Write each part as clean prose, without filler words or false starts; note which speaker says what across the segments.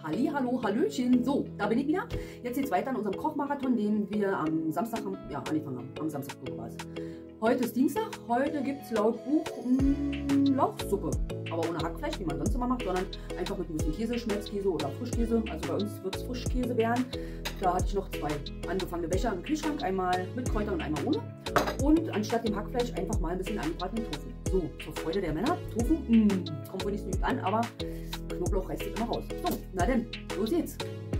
Speaker 1: Hallihallo, Hallöchen. So, da bin ich wieder. Jetzt geht's weiter in unserem Kochmarathon, den wir am Samstag angefangen haben. Am Samstag war es. Heute ist Dienstag. Heute gibt es laut Buch Lauchsuppe. Aber ohne Hackfleisch, wie man sonst immer macht, sondern einfach mit ein bisschen Käse, Schmelzkäse oder Frischkäse. Also bei uns wird es Frischkäse werden. Da hatte ich noch zwei angefangene Becher im Kühlschrank. Einmal mit Kräutern und einmal ohne. Und anstatt dem Hackfleisch einfach mal ein bisschen angebratenen Tofu. So, zur Freude der Männer. Tofu, kommt wohl nicht so gut an, aber Knoblauch reißt sich immer raus. So, na denn, los geht's.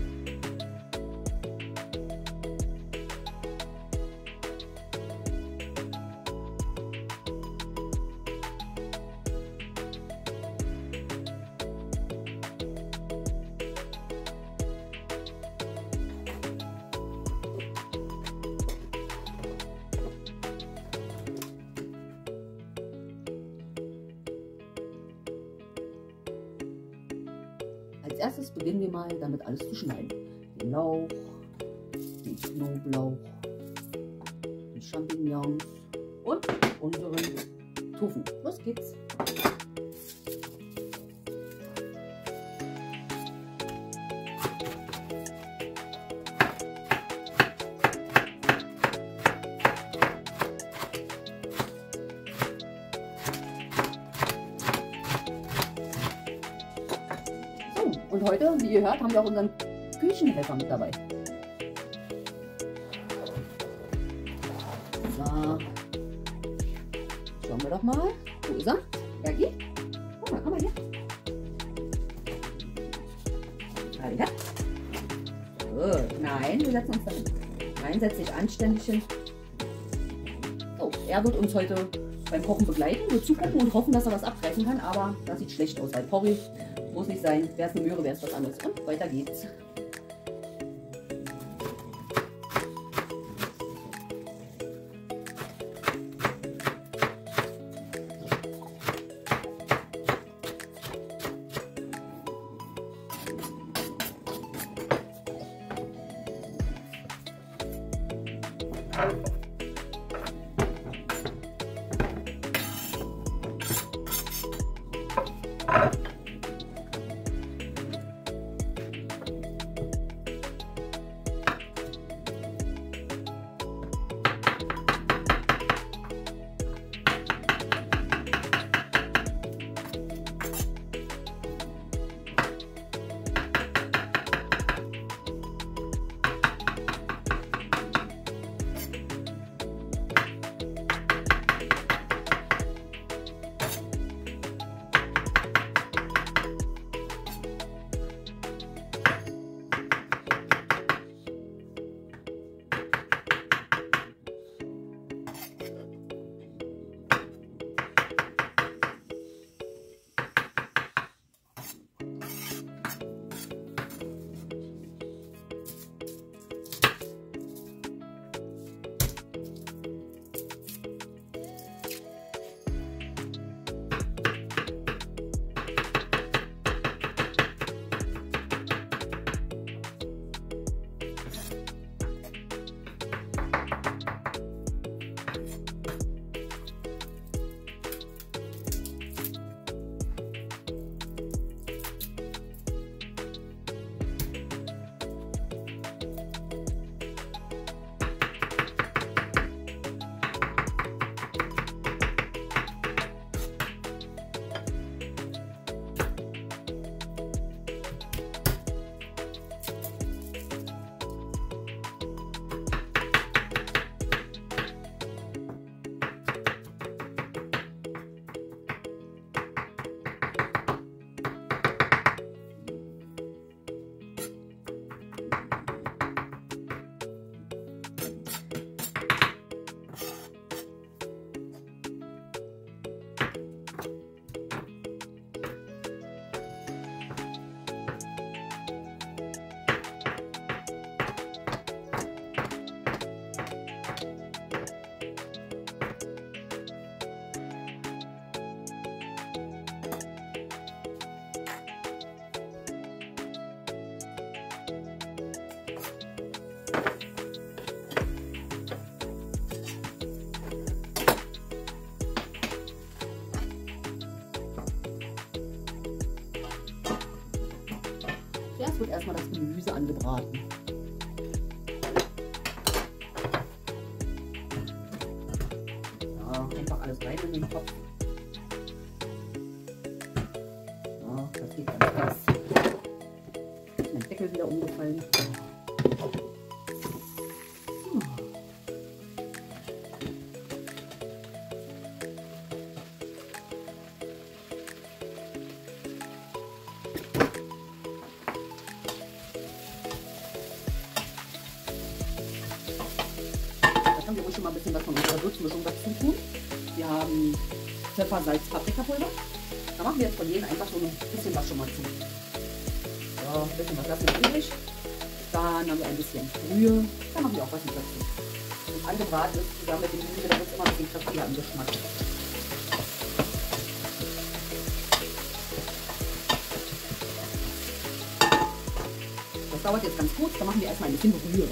Speaker 1: Als erstes beginnen wir mal damit alles zu schneiden. Den Lauch, den Knoblauch, die Champignons und unseren Tofu. Los geht's! Und heute, wie ihr hört, haben wir auch unseren Küchenhelfer mit dabei. So. Schauen wir doch mal. Wo ist er? Bergi? Guck mal, komm mal hier. Alter. Gut. Nein, wir setzen uns da hin. Nein, setz dich anständig hin. So, er wird uns heute beim Kochen begleiten, wird zugucken und hoffen, dass er was abgreifen kann, aber das sieht schlecht aus, weil Porree muss nicht sein. Wäre es eine Möhre, wäre es was anderes. Und weiter geht's. Zuerst wird erstmal das Gemüse angebraten. Ja, einfach alles rein in den Topf. Ja, das geht ganz fast. Ist mein Deckel wieder umgefallen. Können wir ruhig schon mal ein bisschen was von unserer Würzmischung dazu tun. Wir haben Pfeffer, Salz, Paprikapulver. Da machen wir jetzt von jedem einfach so ein bisschen was schon mal zu. So, ein bisschen was lassen wir übrig. Dann haben wir ein bisschen Brühe. Da machen wir auch was mit dazu. Wenn es angebraten ist, zusammen mit dem Gemüse, dann wird es immer ein bisschen kräftiger am Geschmack. Das dauert jetzt ganz kurz. Da machen wir erstmal ein bisschen Brühe.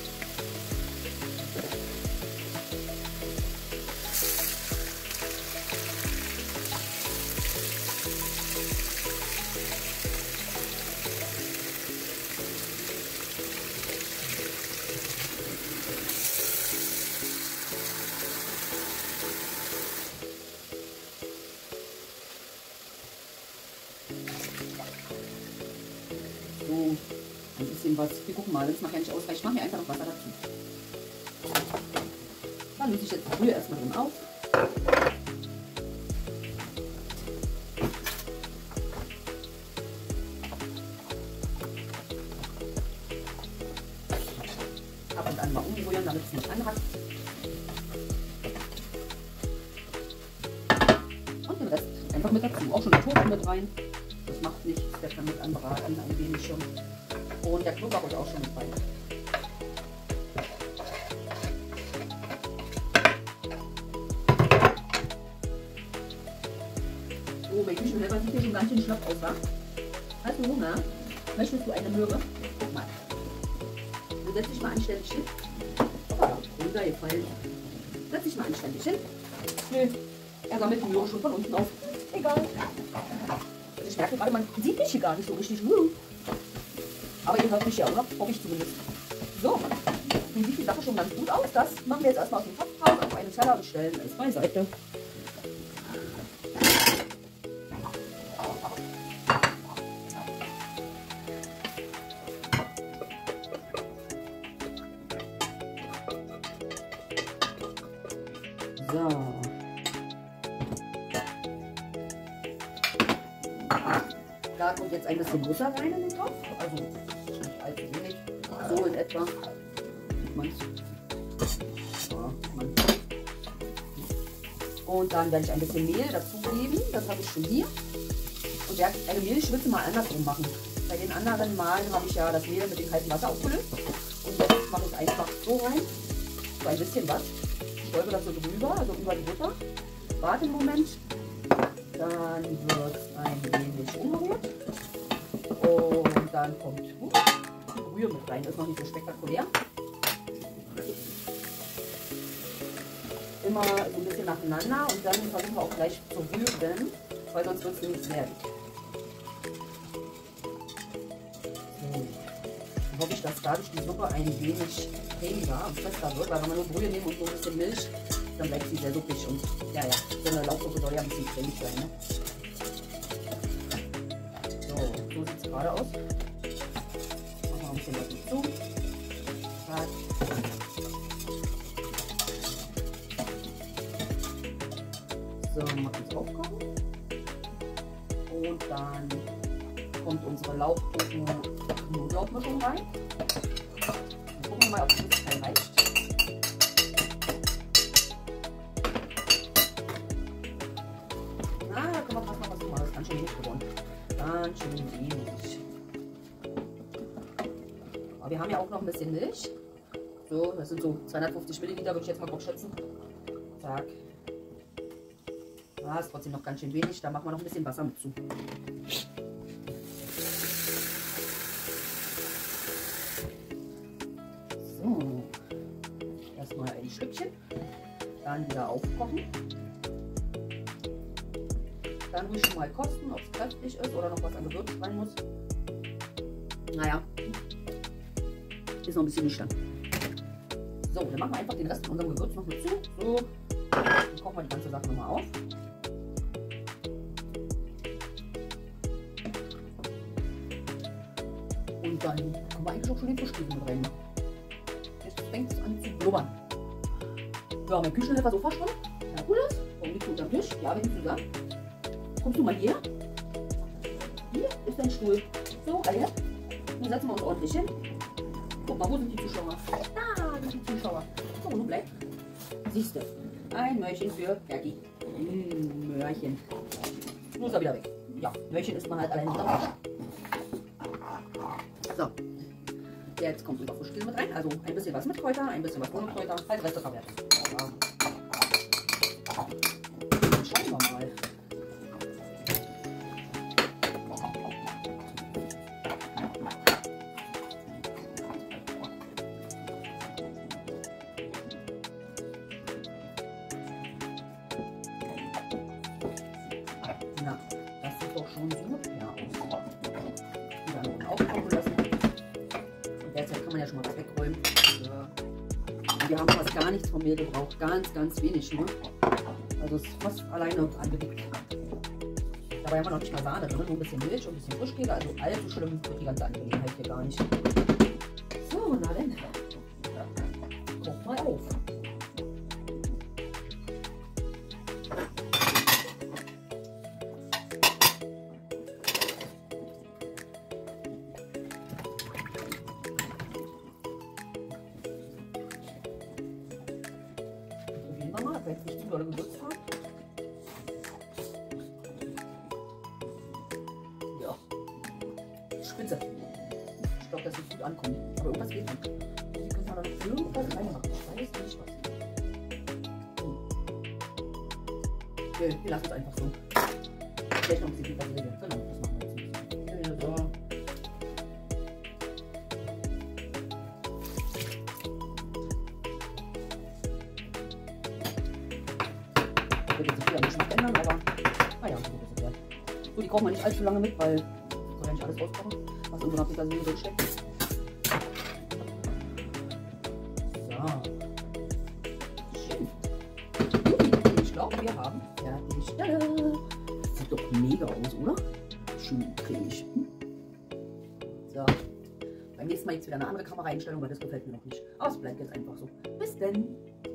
Speaker 1: So, ein bisschen was. Wir gucken mal, wenn es nachher nicht ausreicht, machen wir einfach noch Wasser dazu. Dann löse ich jetzt die Brühe erstmal drin auf. Ab und an mal umrühren, damit es nicht anhackt. Und den Rest einfach mit dazu. Auch schon den Tofu mit rein. Das macht nichts, der kann mit anbraten, ein wenig schon. Und der Knoblauch ist auch schon mit rein. So, mein Küchenhelfer sieht hier schon ganz schön schlapp aus, wa? Hast du Hunger? Möchtest du eine Möhre? Guck mal. Du setz dich mal anständig hin. Oh, runtergefallen. Setz dich mal anständig hin. Nö, er sammelt die Möhre schon von unten auf. Egal. Ich merke gerade, man sieht mich hier gar nicht so richtig. Aber ihr hört mich ja, oder? Hoffe ich zumindest. So, nun sieht die Sache schon ganz gut aus. Das machen wir jetzt erstmal aus dem Topf raus auf einen Teller und stellen es beiseite. So. Da kommt jetzt ein bisschen Butter rein in den Topf. Also nicht allzu wenig. So in etwa. Und dann werde ich ein bisschen Mehl dazugeben. Das habe ich schon hier. Und werde eine Mehlschwitze mal andersrum machen. Bei den anderen Malen habe ich ja das Mehl mit dem kalten Wasser aufgelöst. Und jetzt mache ich es einfach so rein. So ein bisschen was. Ich stolpe das so drüber, also über die Butter. Warte einen Moment. Dann wird es ein wenig umgerührt. Und dann kommt die Brühe mit rein. Das ist noch nicht so spektakulär. Immer so ein bisschen nacheinander und dann versuchen wir auch gleich zu rühren, weil sonst wird es nämlich sehr dick. So. Dann hoffe ich, dass dadurch die Suppe ein wenig cremiger und fester wird, weil wenn wir nur Brühe nehmen und so ein bisschen Milch, dann bleibt sie sehr suppig und ja, so eine Lauchsuppe soll ja ein bisschen cremig sein. Ne? So sieht es gerade aus. Machen wir ein bisschen was dazu. Zack. So, machen wir es aufkochen. Und dann kommt unsere Lauchtofu-Knoblauchmischung rein. Dann gucken wir mal, ob es ein bisschen reicht. Da können wir fast noch was machen. Das ist ganz schön wenig geworden. Ganz schön wenig. Aber wir haben ja auch noch ein bisschen Milch. So, das sind so 250 Milliliter, würde ich jetzt mal grob schätzen. Zack. Ah, ist trotzdem noch ganz schön wenig. Da machen wir noch ein bisschen Wasser mit zu. So. Erstmal ein Stückchen. Dann wieder aufkochen. Dann ruhig schon mal kosten, ob es kräftig ist oder noch was an Gewürz rein muss. Naja, ist noch ein bisschen nüchtern. So, dann machen wir einfach den Rest von unserem Gewürz noch mit zu. So, dann kochen wir die ganze Sache nochmal auf. Und dann können wir eigentlich auch schon den Fischkäse mit rein. Jetzt fängt es an zu blubbern. Ja, mein Küchenhelfer so fast schon. Ja, cool ist. Warum liegt du unterm Tisch? Ja, wenn du da. Kommst du mal hier? Hier ist dein Stuhl. So, alle. Nun setzen wir uns ordentlich hin. Guck mal, wo sind die Zuschauer? Da sind die Zuschauer. So, nun bleib. Siehst du. Ein Möhrchen für Berti. Möhrchen. Nun ist er wieder weg. Ja, Möhrchen isst man halt allein nicht. So. Jetzt kommt unser Frischkäse mit rein. Also ein bisschen was mit Kräuter, ein bisschen was ohne Kräuter. Halt Reste verwerten. Ja. Schauen wir mal. Na, das sieht doch schon super aus. Und dann noch aufkochen lassen. Und derzeit kann man ja schon mal was wegräumen. Ja. Und wir haben fast gar nichts vom Mehl gebraucht. Ganz, ganz wenig nur. Also es ist fast alleine angedickt. Dabei haben wir noch nicht mal Sahne drin. Nur ein bisschen Milch und ein bisschen Frischkäse. Also allzu schlimm wird die ganze Angelegenheit hier gar nicht. So, na dann. Koch mal auf. Wenn es nicht zu doll gewürzt hat. Ja. Spitze. Ich glaube, dass es gut ankommt. Aber irgendwas geht nicht. Hier könnte man da noch irgendwas reinmachen. Ich weiß nicht was. Okay, wir lassen es einfach so. Vielleicht noch ein bisschen Petersilie. Genau, das machen wir jetzt. So. Wird jetzt nicht viel am Geschmack ändern, aber naja, so ist es wert. So, die kochen wir nicht allzu lange mit, weil soll ja nicht alles rauskochen, was in unserer Petersilie drin steckt. So. Schön. Ich glaube, wir haben fertig. Das sieht doch mega aus, oder? Schön cremig. So. Beim nächsten Mal jetzt wieder eine andere Kameraeinstellung, weil das gefällt mir noch nicht. Aber es bleibt jetzt einfach so. Bis denn.